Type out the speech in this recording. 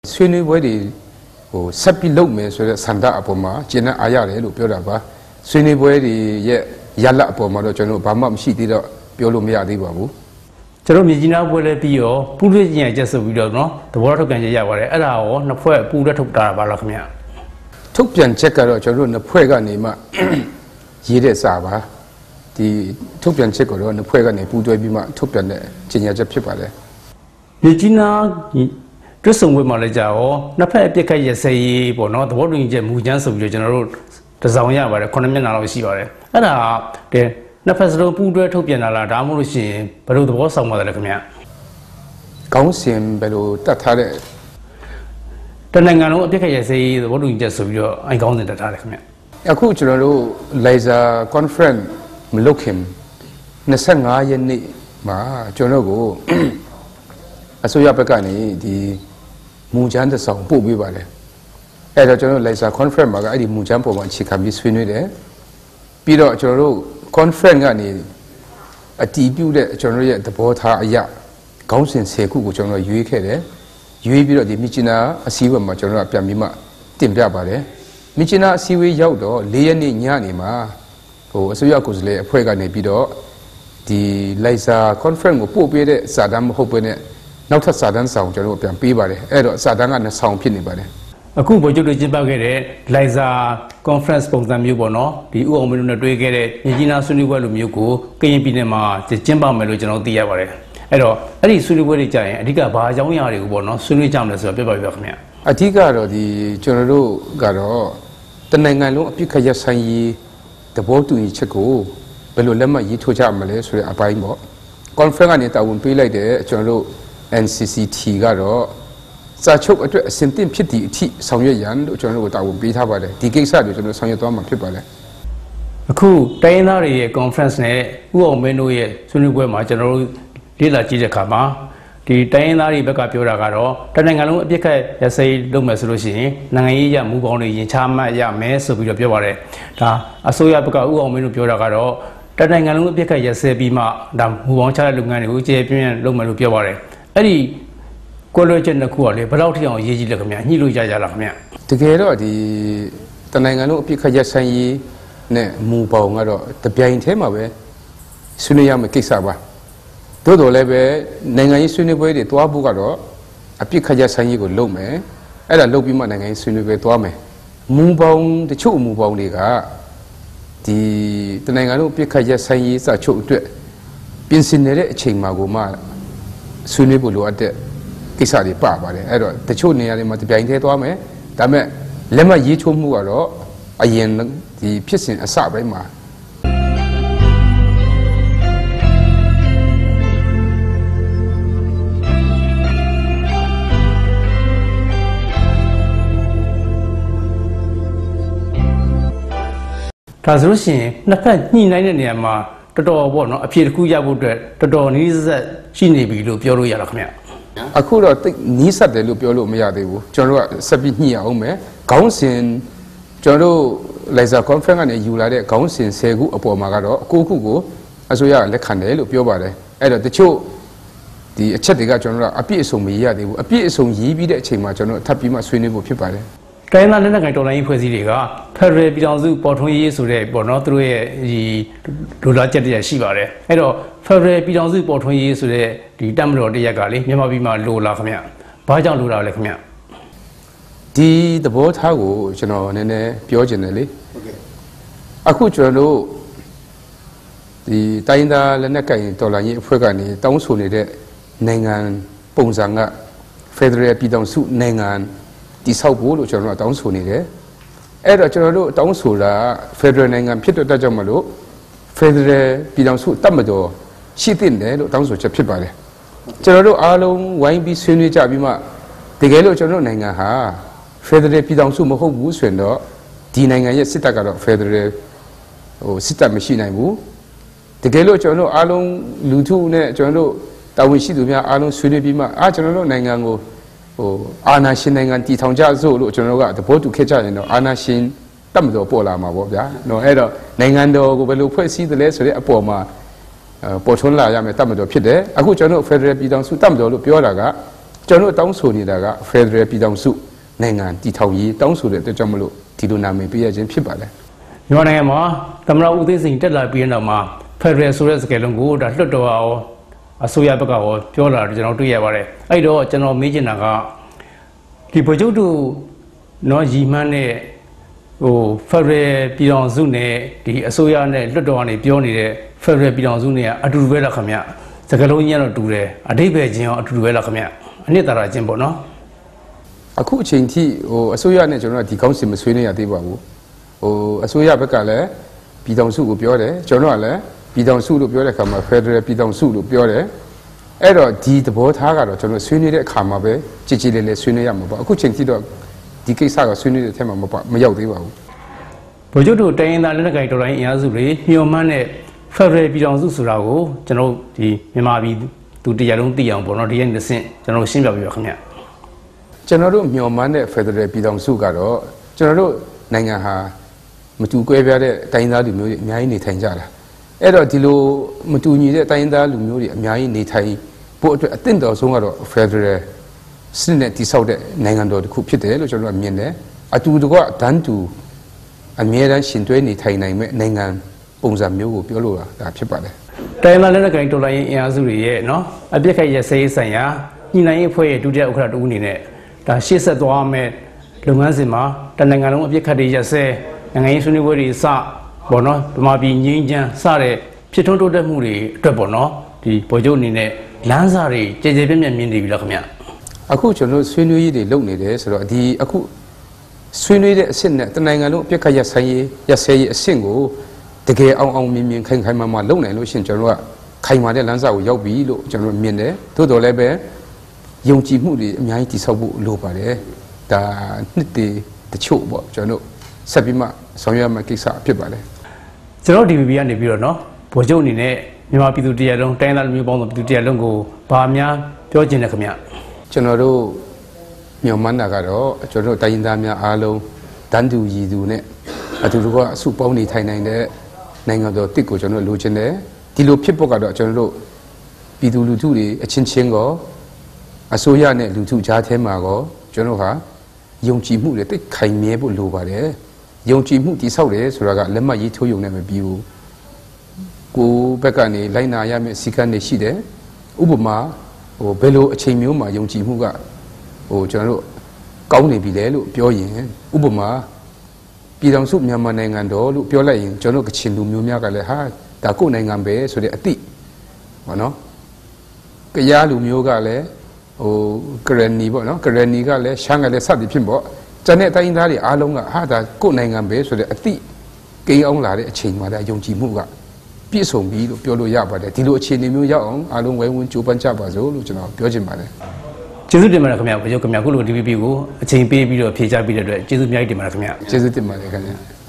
Sweeney Boy, who Sapi look me so that Santa Apoma, Jenna Ayare, Lupuraba, Sweeney Boy, Yala Apoma, Jono, Bamam, she did a Piolumia di Babu. Jeromina will be your Pudia just a video, no? The water can Yaware, allow, no poor Puda took Darabalakmia. Took Jan Checker, Jorun, the Puega Nima, Yede Sava, the Topian Checker, and the Puega Nepudo Bima, Topian, Genia Japipale. Regina. Just some with Malaja or Napaka say, but not the watering gem who jans of your general the Zania by the Conamina Sivare. And the Napasro Pudra Topiana Damushi, but the was somewhat like me. Council below Tatare. The Nangano Pika say the watering just of your I count in the Tarakme. A cultural Liza conference, look him. Nasanga Yeni Ma, Jonogo. Asuyapakani, the Mujan the song, Booby Valley. At a general Liza conference, Magadi Mujampo, and she can be swinged there. Pido Joro conference, a debut that generally at the Bota Ya, Council Seku, General UK there. You be the Michina, a Siva Majora Piamima, Timbabare. Michina Siwi Yaudo, Leani Yanima, or Asuyakos Le, Puega Nebido, the Liza conference, Booby, Saddam Hopene. Not a sudden sound, European people, Sadan and a sound penny body. A coup of Jibagere, Liza conference from the Mubono, the Uomun Drigere, Regina Suniwell Muku, Kayinema, the Jimba Melodian of the Avare. Edo, Eddie Suniwell Giant, Diga Bajawari Bono, Suni Jamless of Pepper Vacmia. A Tigaro, the General Garo, the Nangalo, Picaya Sayi, the boat to Ichaco, Belulema Yito Jamales, a Paimo. Conference, I won't be like the General. NCCT Garo, such a sentient pity, Samuel, General without beat about it. The gay side of the Samuel people. A coup, Diana conference, who are Menu, Suniwema General Lila Gijakama, the Diana Rebecca Puragaro, Tanangalo, Bika, as a Domus Lucy, Nangaya, move on in Chama, Yames of your Piore, Asoya Baka, who are Menu Puragaro, Tanangalo Bika, Yase Bima, Dam, who want Charlie Lungan, who JP Lomalu Piore. Eddie College the Kuali, but out here on Yiji Lakamia, Nilu Jajalamia. Together, the Tanangano Picaya Sayi, ne Mubao, the Piain Temawe, Suniyama Kisaba. Todo leve, Nangai Suniwe, the Tuabugaro, a Picaya Sayi go Lome, and a Lobima Nangai Suniwe Tuame. Mubao, the Chu Mubao Liga, the Nangano Picaya Sayi, a Chu Pincinere Chingmagoma. Sunibulu at the Kisari Papa, the Chunia multiplying Tame, Dame, Lema Yitu Muaro, a yen the piercing a Sabema. Tazrusi, Napa Nina. Toto Bono appear Kuya would Toto needs Chini below Pioro Yalakmia. Akura take Nisa de Lupiolo Miadewu, General Sabinia Ome, Council, General Liza Conference and Yulade, Council Segu upon Magaro, Kukugo, Azuya Lecane, Lupiobare, and the Cho, the Chatiga General appears on Mia, they appears on Yibi de Chima, General Tapima Swinibu Pipare. China Nagatola in Presidiga, Terre Bidanzu, Portoy, Sure, Bonotre, Dulaja Shivare, Edo, Ferre Bidanzu, Portoy, Sure, the Damro de Yagali, Yamabima Lula Kamia, Bajan Lula Lecmia. The boat Hago, General Nene, Pure generally. Akuchano, the Taina Lenaka in Tolani, Fregani, Townsuli, Nangan, Ponzanga, Federal Bidansu, Nangan. The South Pole, General Townsuli, Era General Townsula, Federal Nangam Pito Tajamalo, Federal Pidansu Tamado, Shitin, Townsu Chapipare. General Along, Wine be Suni Jabima, the Galo General Nangaha, Federal Pidansu Moho Buswendo, Dinanga Sitagaro, Federal Sita Machine I Wu, the Galo General Along Lutu, General Tawishidumia, Along Sunibima, General Nangango. Anna Shin and Titanja Zulu, General, the boat to catch in Anna Shin, Tamdo Pola Mabobia, no error, Nangando, Gobelu, see the less Apoma, Potola Yame Tamado Pide, a good general Federal Bidan Sutamdo, Pioraga, ကျွန်တော်တောင်းဆိုနေတာက Federal ပြည်ထောင်စုနိုင်ငံတည်ထောင်ရေးတောင်းဆိုတဲ့အတွက်ကြောင့်မလို့ဒီလိုနာမည်ပေးရခြင်းဖြစ်ပါတယ်မြန်မာနိုင်ငံမှာသမ္မတဦးသိန်းစိန်တက်လာပြီးတဲ့နောက်မှာ Federal ဆိုတဲ့စကားလုံးကိုဒါလွတ်တော်အောင်အစိုးရဘက်ကရောပြောလာတယ်ကျွန်တော်တွေ့ရပါတယ်အဲ့တော့ကျွန်တော်မေးချင်တာကဒီဗိုလ်ချုပ်တို့နော်ရီမှန်းတဲ့Federal ပြည်ထောင်စုနဲ့ဒီအစိုးရနဲ့လွတ်တော်ကနေပြောနေတဲ့ Federal ပြည်ထောင်စုနဲ့အတူတူပဲလားခင်ဗျစကားလုံးကြီးကတော့တူတယ်အတိတ်ပဲချင်းရောအတူတူပဲလားခင်ဗျအနှစ်သာရချင်းပေါ့နော်အခုအချိန်ထိအစိုးရနဲ့ကျွန်တော်ကဒီကောင်းစီမဆွေးနွေးရသေးပါဘူးအစိုးရဘက်ကလည်းပြည်ထောင်စုကိုပြောတယ်ကျွန်တော်ကလည်းပြည်ထောင်စုလို့ပြောတဲ့အခါမှာ Federal ပြည်ထောင်စုလို့ပြောတယ်အဲ့တော့ဒီသဘောထားကတော့ကျွန်တော်ဆွေးနွေးတဲ့အခါမှာပဲကြည်ကြည်လေးလေးဆွေးနွေးရမှာပေါ့အခုချိန်ထိတော့ဒီကိစ္စကဆွေးနွေးတဲ့အထက်မှာမရောက်သေးပါဘူးဗိုလ်ချုပ်တို့တိုင်းရင်းသားလက်နက်ကိုင်တော်လှန်ရေးအင်အားစုတွေညှို့မှန်းတဲ့ Federal ပြည်ထောင်စုဆိုတာကိုကျွန်တော်ဒီမြန်မာပြည်သူတရားလုံးသိအောင်ပေါ့နော်ဒီရဲ့တစ်ဆင့်ကျွန်တော်ရှင်းပြပြပါခင်ဗျကျွန်တော်တို့ညှို့မှန်းတဲ့ Federal ပြည်ထောင်စုကတော့ကျွန်တော်တို့နိုင်ငံဟာမတူကွဲပြားတဲ့တိုင်းသားလူမျိုးတွေအများကြီးနေထိုင်ကြတာအဲ့တော့ဒီလိုမတူညီတဲ့တိုင်းသားလူမျိုးတွေအများကြီးနေထိုင်ဖို့အတွက်အသင့်တော်ဆုံးကတော့ Federal စနစ်နဲ့တည်ဆောက်တဲ့နိုင်ငံတော်တစ်ခုဖြစ်တယ်လို့ကျွန်တော်မြင်တယ်အတူတကွဒန်းတူအမြဲတမ်းရှင်တွဲနေထိုင်နိုင်မဲ့နိုင်ငံပုံစံမျိုးကိုပြောလို့ဒါဖြစ်ပါတယ်တိုင်းသားလက်နက်ကိုင်တော်လှန်ရေးအင်အားစုတွေရဲ့နော်အပြစ်ခိုက်ရစေးဆိုင်ရာညှိနှိုင်းရေးအဖွဲ့ရဲ့ဒုတိယဥက္ကဋ္ဌတူအနေနဲ့ဒါရှေ့ဆက်သွားမဲ့လုပ်ငန်းစဉ်မှာတနိုင်ငံလုံးအပြစ်ခတ်တွေရစေနိုင်ငံရေးဆွေးနွေးပွဲတွေစပေါ့နော်ဗမာပြည်ငြိမ်းချမ်းစတဲ့ဖြစ်ထွန်းတိုးတက်မှုတွေအတွက်ပေါ့နော်ဒီဗိုလ်ချုပ်အနေနဲ့လမ်းစာတွေကြည်ကြဲပြည့်မြတ်မြင်နေပြီလားခင်ဗျအခုကျွန်တော်ဆွေးနွေးရေးတွေလုပ်နေတယ်ဆိုတော့ဒီအခုဆွေးနွေးတဲ့အဆင့်နဲ့တနိုင်ငံလုံးအပြစ်ခတ်ရဆိုင်ရေးရစေရေးအဆင့်ကိုတကယ်အောင်မြင်ခိုင်မာလုပ်နိုင်လို့ရှင်ကျွန်တော်ကခိုင်မာတဲ့လမ်းစာကိုရောက်ပြီလို့ကျွန်တော်မြင်တယ်သို့တော်လည်းပဲယုံကြည်မှုတွေအများကြီးတည်ဆောက်ဖို့လိုပါတယ်ဒါနှစ်တချို့ပေါ့ကျွန်တော်ဆက်ပြီးမှဆောင်ရွက်မယ့်ကိစ္စဖြစ်ပါတယ်ကျွန်တော် DVB ကနေပြီးတော့เนาะဗိုလ်ချုပ်အနေနဲ့မြန်မာပြည်သူတရားလုံးတိုင်းသားလူမျိုးပေါင်းစုံပြည်သူတရားလုံးကိုဗာများပြောချင်တယ်ခင်ဗျကျွန်တော်တို့ညွန်မှန်းတာကတော့ကျွန်တော်တို့တိုင်းသားများအားလုံးတန်းတူရည်သူနဲ့အတူတူကအစုပေါင်းနေထိုင်နိုင်တဲ့နိုင်ငံတော်တစ်ကိုကျွန်တော်လိုချင်တယ်ဒီလိုဖြစ်ဖို့ကတော့ကျွန်တော်တို့ပြည်သူလူထုတွေအချင်းချင်းကောအစိုးရနဲ့လူထုကြားထဲမှာကောကျွန်တော်ဟာယုံကြည်မှုတွေတိတ်ခိုင်မြဲဖို့လိုပါတယ်ယုံကြည်မှုတည်ဆောက်တယ်ဆိုတာကလက်မှတ်ရေးထိုးရုံနဲ့မပြီးဘူးကိုဘက်ကနေလိုက်နာရမယ့်စီကံတွေရှိတယ်ဥပမာဘယ်လိုအချိန်မျိုးမှာယုံကြည်မှုကကျွန်တော်တို့ကောင်းနေပြီလေလို့ပြောရင်ဥပမာပြည်ထောင်စုမြန်မာနိုင်ငံတော်လို့ပြောလိုက်ရင်ကျွန်တော်ကချင်လူမျိုးများကလည်းဟာဒါကိုယ်နိုင်ငံပဲဆိုတဲ့အသိပေါ့နော်ကရားလူမျိုးကလည်းကရဏီပေါ့နော်ကရဏီကလည်းရှမ်းကလည်းစသည်ဖြစ်ပေါ့ကျန်တဲ့အတိုင်းသားတွေအားလုံးကဟာဒါကိုယ်နိုင်ငံပဲဆိုတဲ့အသိကိန်းအောင်လာတဲ့အချိန်မှာဒါယုံကြည်မှုကပြည့်စုံပြီလို့ပြောလို့ရပါတယ်ဒီလိုအခြေအနေမျိုးရောက်အောင်အားလုံးဝိုင်းဝန်းကြိုးပမ်းကြပါစို့လို့ကျွန်တော်ပြောချင်ပါတယ်ကျေးဇူးတင်ပါတယ်ခင်ဗျာဗိုလ်ချုပ်ခင်ဗျာခုလို DVB ကိုအချိန်ပေးပြီးတော့ဖြေချပေးတဲ့အတွက်ကျေးဇူးအများကြီးတင်ပါတယ်ခင်ဗျာကျေးဇူးတင်ပါတယ်ခင်ဗျာ